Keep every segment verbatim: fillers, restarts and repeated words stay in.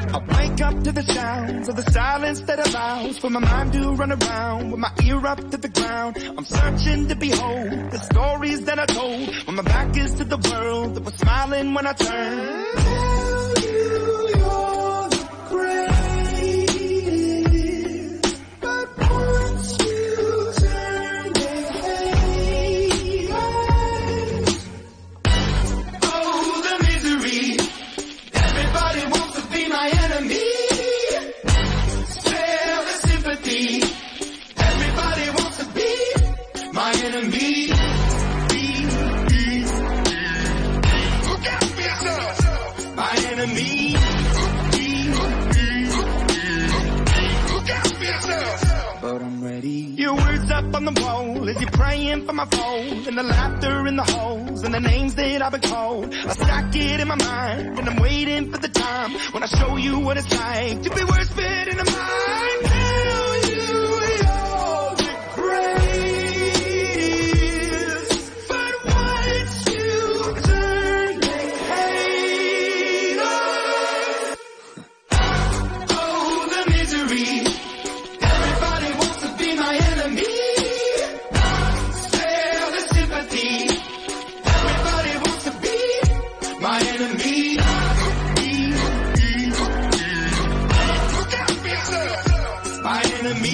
I wake up to the sounds of the silence that allows for my mind to run around with my ear up to the ground. I'm searching to behold the stories that I told when my back is to the world that was smiling when I turned. Tell you you're the greatest, but once you turn they hate us. Oh, the misery. Everybody wants to be my enemy. Spare the sympathy. Everybody wants to be my enemy. Look out for yourself. My enemy. Look out for yourself. But I'm ready. Your words up on the wall as you're praying for my phone, and the laughter in the holes and the names that I've been called. I stack it in my mind and I'm waiting for the time when I show you what it's like to be worse fit in the mind. Tell you you're the greatest, but once you turn they hate us. Oh, the misery. Everybody wants to be my enemy. Spare the sympathy. Everybody wants to be my enemy. Look out for yourself. My enemy.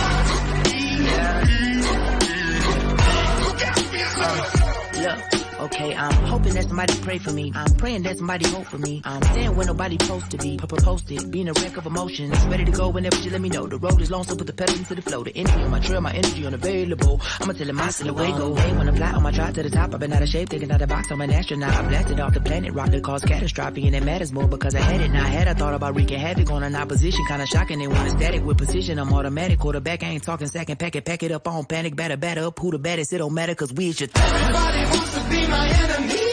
Look out for yourself. Look, okay, I'm hoping that somebody pray for me. I'm praying that somebody hope for me. I'm staying where nobody's supposed to be. Posted, being a wreck of emotions. Ready to go whenever you let me know. The road is long, so put the pedal into the flow. The energy on my trail, my energy unavailable. I'ma tell him my silhouette go. Hey, when I fly on my drive to the top, I've been out of shape, thinking out the box. I'm an astronaut. I blasted off the planet, rock that caused catastrophe, and it matters more because I had it. Now I had I thought about wreaking havoc on an opposition, kinda shocking. They want a static with precision. I'm automatic, quarterback. I ain't talking second pack it, pack it up on panic, batter, batter up. Who the baddest? It don't matter, cause we is your threat. Everybody wants to be my enemy.